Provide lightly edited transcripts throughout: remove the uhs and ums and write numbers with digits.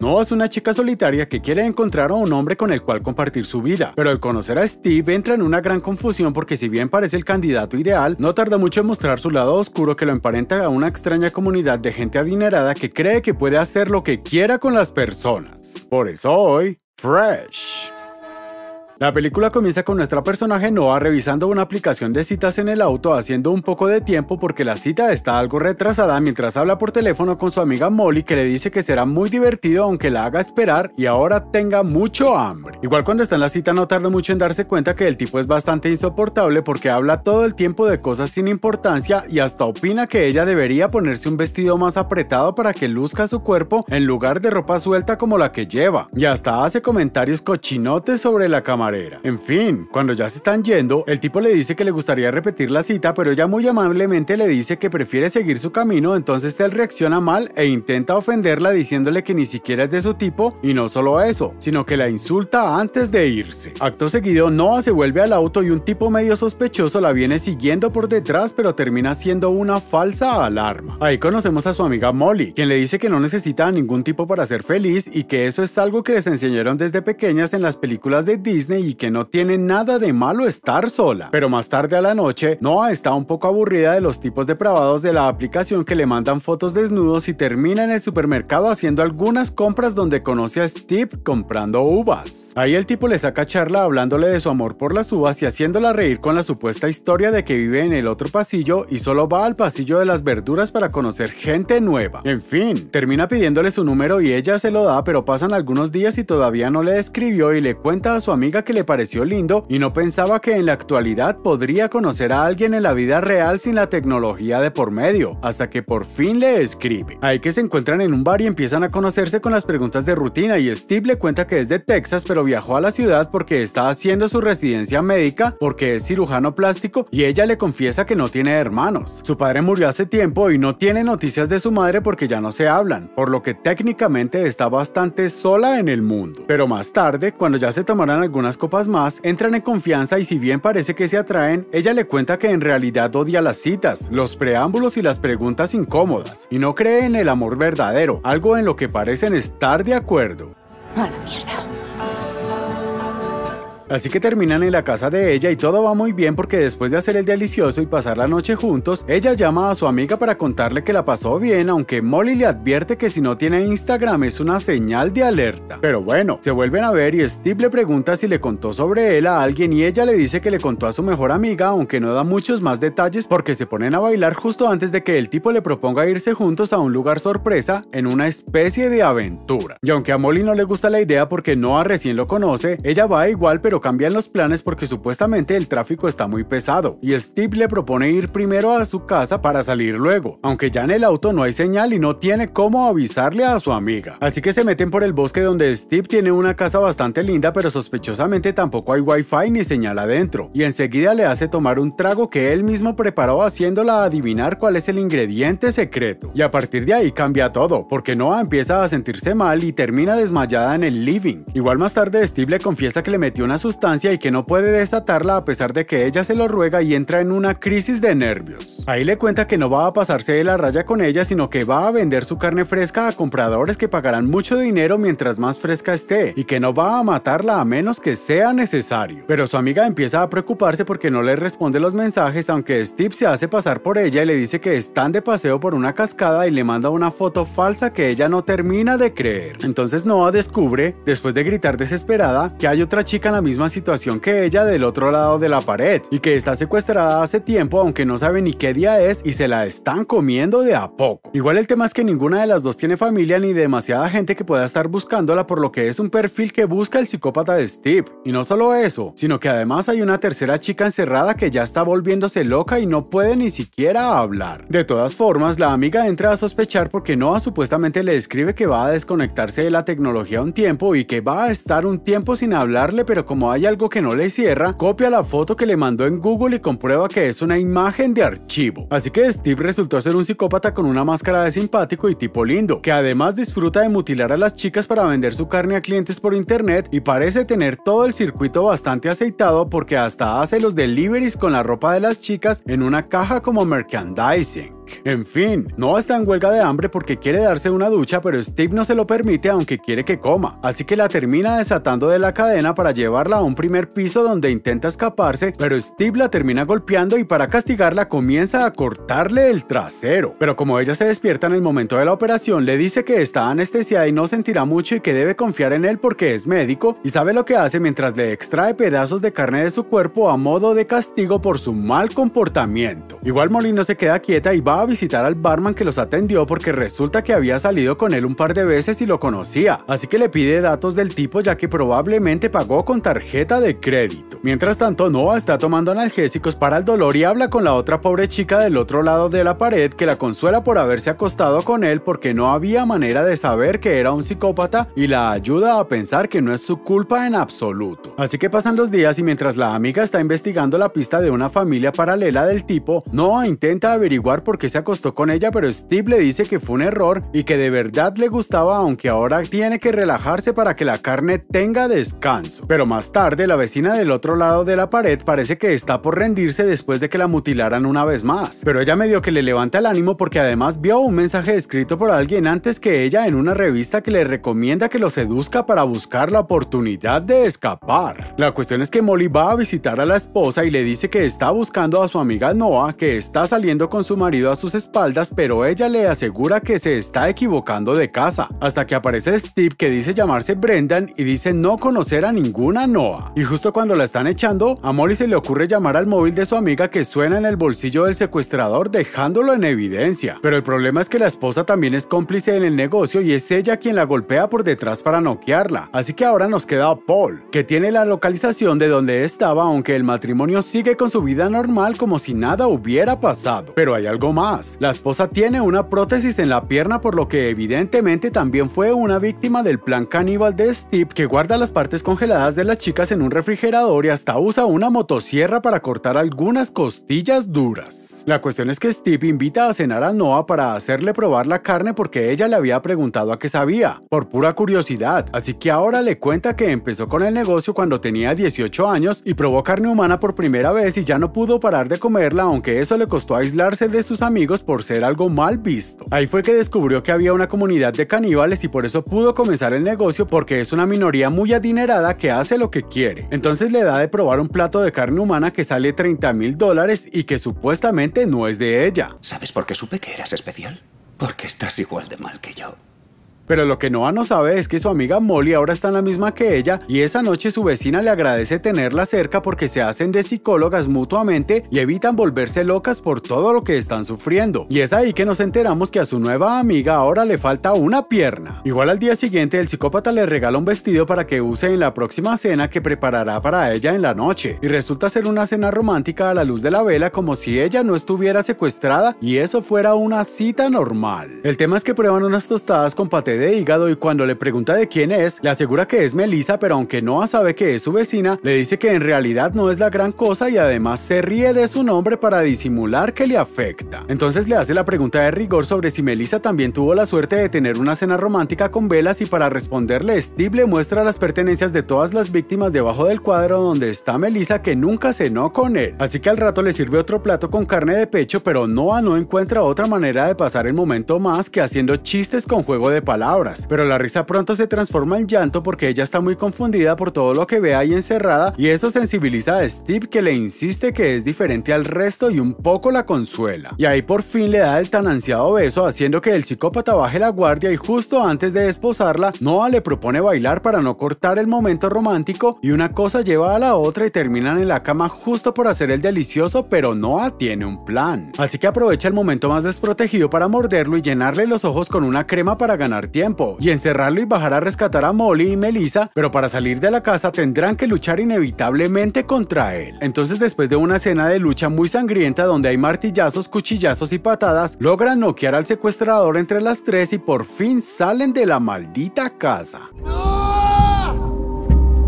Noah es una chica solitaria que quiere encontrar a un hombre con el cual compartir su vida, pero al conocer a Steve entra en una gran confusión porque si bien parece el candidato ideal, no tarda mucho en mostrar su lado oscuro que lo emparenta a una extraña comunidad de gente adinerada que cree que puede hacer lo que quiera con las personas. Por eso hoy, Fresh. La película comienza con nuestra personaje Noah revisando una aplicación de citas en el auto haciendo un poco de tiempo porque la cita está algo retrasada mientras habla por teléfono con su amiga Molly que le dice que será muy divertido aunque la haga esperar y ahora tenga mucho hambre. Igual cuando está en la cita no tarda mucho en darse cuenta que el tipo es bastante insoportable porque habla todo el tiempo de cosas sin importancia y hasta opina que ella debería ponerse un vestido más apretado para que luzca su cuerpo en lugar de ropa suelta como la que lleva. Y hasta hace comentarios cochinotes sobre la camarera. En fin, cuando ya se están yendo, el tipo le dice que le gustaría repetir la cita, pero ella muy amablemente le dice que prefiere seguir su camino, entonces él reacciona mal e intenta ofenderla diciéndole que ni siquiera es de su tipo, y no solo eso, sino que la insulta antes de irse. Acto seguido, Noah se vuelve al auto y un tipo medio sospechoso la viene siguiendo por detrás, pero termina siendo una falsa alarma. Ahí conocemos a su amiga Molly, quien le dice que no necesita a ningún tipo para ser feliz y que eso es algo que les enseñaron desde pequeñas en las películas de Disney y que no tiene nada de malo estar sola. Pero más tarde a la noche, Noah está un poco aburrida de los tipos depravados de la aplicación que le mandan fotos desnudos y termina en el supermercado haciendo algunas compras donde conoce a Steve comprando uvas. Ahí el tipo le saca charla hablándole de su amor por las uvas y haciéndola reír con la supuesta historia de que vive en el otro pasillo y solo va al pasillo de las verduras para conocer gente nueva. En fin, termina pidiéndole su número y ella se lo da, pero pasan algunos días y todavía no le escribió y le cuenta a su amiga que le pareció lindo y no pensaba que en la actualidad podría conocer a alguien en la vida real sin la tecnología de por medio, hasta que por fin le escribe. Ahí que se encuentran en un bar y empiezan a conocerse con las preguntas de rutina y Steve le cuenta que es de Texas pero viajó a la ciudad porque está haciendo su residencia médica porque es cirujano plástico y ella le confiesa que no tiene hermanos. Su padre murió hace tiempo y no tiene noticias de su madre porque ya no se hablan, por lo que técnicamente está bastante sola en el mundo. Pero más tarde, cuando ya se tomarán algunas copas más, entran en confianza y si bien parece que se atraen, ella le cuenta que en realidad odia las citas, los preámbulos y las preguntas incómodas, y no cree en el amor verdadero, algo en lo que parecen estar de acuerdo. A la mierda. Así que terminan en la casa de ella y todo va muy bien porque después de hacer el delicioso y pasar la noche juntos, ella llama a su amiga para contarle que la pasó bien, aunque Molly le advierte que si no tiene Instagram es una señal de alerta. Pero bueno, se vuelven a ver y Steve le pregunta si le contó sobre él a alguien y ella le dice que le contó a su mejor amiga, aunque no da muchos más detalles porque se ponen a bailar justo antes de que el tipo le proponga irse juntos a un lugar sorpresa en una especie de aventura. Y aunque a Molly no le gusta la idea porque Noah recién lo conoce, ella va igual pero cambian los planes porque supuestamente el tráfico está muy pesado y Steve le propone ir primero a su casa para salir luego, aunque ya en el auto no hay señal y no tiene cómo avisarle a su amiga. Así que se meten por el bosque donde Steve tiene una casa bastante linda pero sospechosamente tampoco hay wifi ni señal adentro y enseguida le hace tomar un trago que él mismo preparó haciéndola adivinar cuál es el ingrediente secreto. Y a partir de ahí cambia todo porque Noah empieza a sentirse mal y termina desmayada en el living. Igual más tarde Steve le confiesa que le metió una sustancia y que no puede desatarla a pesar de que ella se lo ruega y entra en una crisis de nervios. Ahí le cuenta que no va a pasarse de la raya con ella, sino que va a vender su carne fresca a compradores que pagarán mucho dinero mientras más fresca esté y que no va a matarla a menos que sea necesario. Pero su amiga empieza a preocuparse porque no le responde los mensajes, aunque Steve se hace pasar por ella y le dice que están de paseo por una cascada y le manda una foto falsa que ella no termina de creer. Entonces Noah descubre, después de gritar desesperada, que hay otra chica en la misma situación que ella del otro lado de la pared y que está secuestrada hace tiempo aunque no sabe ni qué día es y se la están comiendo de a poco. Igual el tema es que ninguna de las dos tiene familia ni demasiada gente que pueda estar buscándola, por lo que es un perfil que busca el psicópata de Steve. Y no solo eso, sino que además hay una tercera chica encerrada que ya está volviéndose loca y no puede ni siquiera hablar. De todas formas, la amiga entra a sospechar porque Noah supuestamente le escribe que va a desconectarse de la tecnología un tiempo y que va a estar un tiempo sin hablarle, pero como como hay algo que no le cierra, copia la foto que le mandó en Google y comprueba que es una imagen de archivo. Así que Steve resultó ser un psicópata con una máscara de simpático y tipo lindo, que además disfruta de mutilar a las chicas para vender su carne a clientes por internet y parece tener todo el circuito bastante aceitado porque hasta hace los deliveries con la ropa de las chicas en una caja como merchandising. En fin, Noah está en huelga de hambre porque quiere darse una ducha, pero Steve no se lo permite aunque quiere que coma, así que la termina desatando de la cadena para llevarla a un primer piso donde intenta escaparse, pero Steve la termina golpeando y para castigarla comienza a cortarle el trasero. Pero como ella se despierta en el momento de la operación, le dice que está anestesiada y no sentirá mucho y que debe confiar en él porque es médico y sabe lo que hace mientras le extrae pedazos de carne de su cuerpo a modo de castigo por su mal comportamiento. Igual Molly no se queda quieta y va a visitar al barman que los atendió porque resulta que había salido con él un par de veces y lo conocía, así que le pide datos del tipo ya que probablemente pagó con tarjeta de crédito. Mientras tanto, Noah está tomando analgésicos para el dolor y habla con la otra pobre chica del otro lado de la pared que la consuela por haberse acostado con él porque no había manera de saber que era un psicópata y la ayuda a pensar que no es su culpa en absoluto. Así que pasan los días y mientras la amiga está investigando la pista de una familia paralela del tipo, Noah intenta averiguar por qué se acostó con ella, pero Steve le dice que fue un error y que de verdad le gustaba, aunque ahora tiene que relajarse para que la carne tenga descanso. Pero más tarde, la vecina del otro lado de la pared parece que está por rendirse después de que la mutilaran una vez más, pero ella medio que le levanta el ánimo porque además vio un mensaje escrito por alguien antes que ella en una revista que le recomienda que lo seduzca para buscar la oportunidad de escapar. La cuestión es que Molly va a visitar a la esposa y le dice que está buscando a su amiga Noah, que está saliendo con su marido a sus espaldas, pero ella le asegura que se está equivocando de casa, hasta que aparece Steve que dice llamarse Brendan y dice no conocer a ninguna Noah. Y justo cuando la están echando, a Molly se le ocurre llamar al móvil de su amiga que suena en el bolsillo del secuestrador dejándolo en evidencia. Pero el problema es que la esposa también es cómplice en el negocio y es ella quien la golpea por detrás para noquearla. Así que ahora nos queda Paul, que tiene la localización de donde estaba, aunque el matrimonio sigue con su vida normal como si nada hubiera pasado. Pero hay algo más. La esposa tiene una prótesis en la pierna, por lo que evidentemente también fue una víctima del plan caníbal de Steve, que guarda las partes congeladas de las chicas en un refrigerador y hasta usa una motosierra para cortar algunas costillas duras. La cuestión es que Steve invita a cenar a Noah para hacerle probar la carne porque ella le había preguntado a qué sabía, por pura curiosidad, así que ahora le cuenta que empezó con el negocio cuando tenía 18 años y probó carne humana por primera vez y ya no pudo parar de comerla, aunque eso le costó aislarse de sus amigos por ser algo mal visto. Ahí fue que descubrió que había una comunidad de caníbales y por eso pudo comenzar el negocio, porque es una minoría muy adinerada que hace lo que quiere. Entonces le da de probar un plato de carne humana que sale $30,000 y que supuestamente no es de ella. ¿Sabes por qué supe que eras especial? Porque estás igual de mal que yo. Pero lo que Noah no sabe es que su amiga Molly ahora está en la misma que ella y esa noche su vecina le agradece tenerla cerca porque se hacen de psicólogas mutuamente y evitan volverse locas por todo lo que están sufriendo. Y es ahí que nos enteramos que a su nueva amiga ahora le falta una pierna. Igual al día siguiente el psicópata le regala un vestido para que use en la próxima cena que preparará para ella en la noche. Y resulta ser una cena romántica a la luz de la vela, como si ella no estuviera secuestrada y eso fuera una cita normal. El tema es que prueban unas tostadas con paté de hígado y cuando le pregunta de quién es, le asegura que es Melissa, pero aunque Noah sabe que es su vecina, le dice que en realidad no es la gran cosa y además se ríe de su nombre para disimular que le afecta. Entonces le hace la pregunta de rigor sobre si Melissa también tuvo la suerte de tener una cena romántica con velas y para responderle Steve le muestra las pertenencias de todas las víctimas debajo del cuadro donde está Melissa, que nunca cenó con él. Así que al rato le sirve otro plato con carne de pecho, pero Noah no encuentra otra manera de pasar el momento más que haciendo chistes con juego de palabras. Pero la risa pronto se transforma en llanto porque ella está muy confundida por todo lo que ve ahí encerrada y eso sensibiliza a Steve, que le insiste que es diferente al resto y un poco la consuela. Y ahí por fin le da el tan ansiado beso, haciendo que el psicópata baje la guardia y justo antes de esposarla, Noah le propone bailar para no cortar el momento romántico y una cosa lleva a la otra y terminan en la cama justo por hacer el delicioso, pero Noah tiene un plan. Así que aprovecha el momento más desprotegido para morderlo y llenarle los ojos con una crema para ganar tiempo y encerrarlo y bajar a rescatar a Molly y Melissa, pero para salir de la casa tendrán que luchar inevitablemente contra él. Entonces, después de una escena de lucha muy sangrienta donde hay martillazos, cuchillazos y patadas, logran noquear al secuestrador entre las tres y por fin salen de la maldita casa.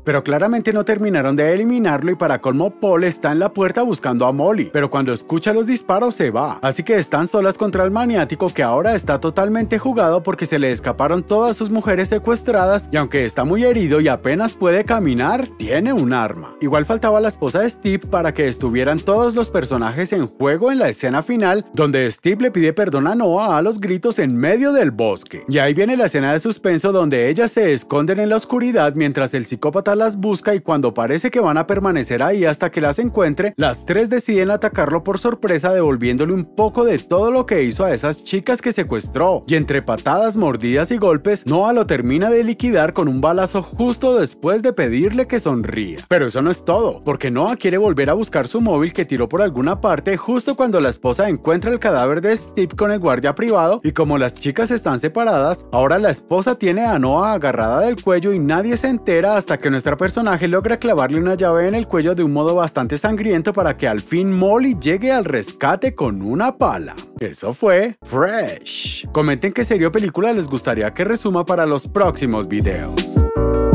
Pero claramente no terminaron de eliminarlo y para colmo Paul está en la puerta buscando a Molly, pero cuando escucha los disparos se va, así que están solas contra el maniático que ahora está totalmente jugado porque se le escaparon todas sus mujeres secuestradas y aunque está muy herido y apenas puede caminar, tiene un arma. Igual faltaba la esposa de Steve para que estuvieran todos los personajes en juego en la escena final donde Steve le pide perdón a Noah a los gritos en medio del bosque. Y ahí viene la escena de suspenso donde ellas se esconden en la oscuridad mientras el psicópata las busca y cuando parece que van a permanecer ahí hasta que las encuentre, las tres deciden atacarlo por sorpresa devolviéndole un poco de todo lo que hizo a esas chicas que secuestró. Y entre patadas, mordidas y golpes, Noah lo termina de liquidar con un balazo justo después de pedirle que sonría. Pero eso no es todo, porque Noah quiere volver a buscar su móvil que tiró por alguna parte justo cuando la esposa encuentra el cadáver de Steve con el guardia privado y como las chicas están separadas, ahora la esposa tiene a Noah agarrada del cuello y nadie se entera hasta que nuestra personaje logra clavarle una llave en el cuello de un modo bastante sangriento para que al fin Molly llegue al rescate con una pala. Eso fue Fresh. Comenten qué serie o película les gustaría que resuma para los próximos videos.